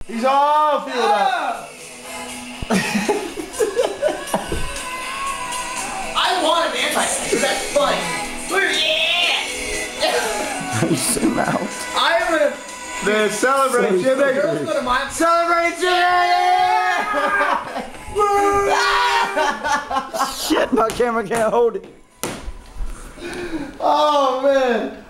He's all filled up. I want an anti-sex. That's funny. Yeah. You zoom out. I'm gonna. Then celebrate, Jimmy. Girls go to my. Celebrate, Jimmy! Shit, my camera can't hold it. Oh, man.